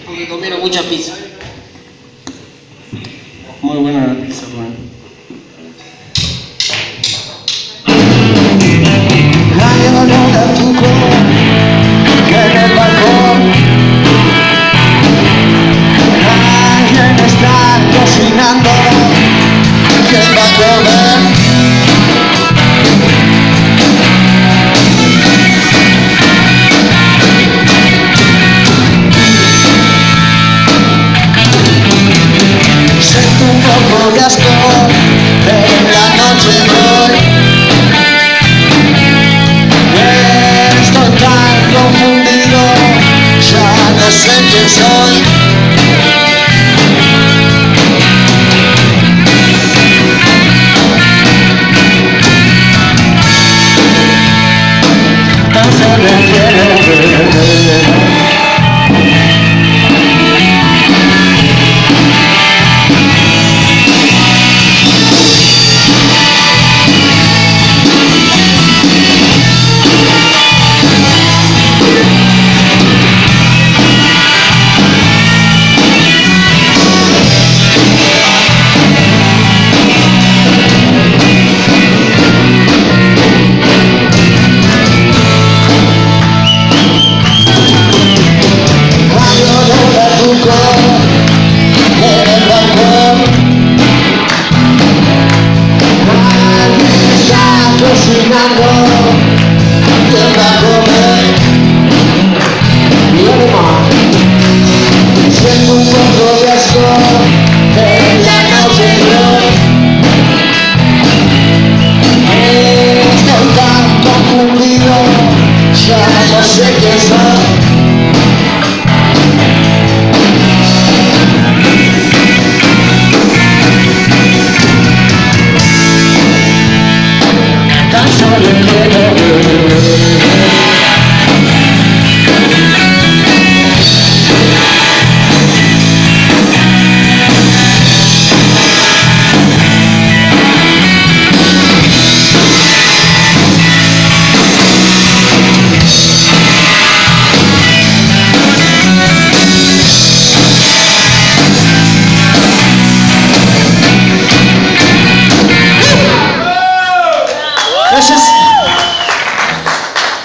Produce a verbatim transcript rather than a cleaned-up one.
Porque comieron mucha pizza. Muy buena la pizza, Juan. Hay olor a tu color en el balcón. Alguien está cocinando. ¿Quién va a comer? Siento un poco de asco en la noche de hoy. Estoy tan confundido, ya no sé quién soy.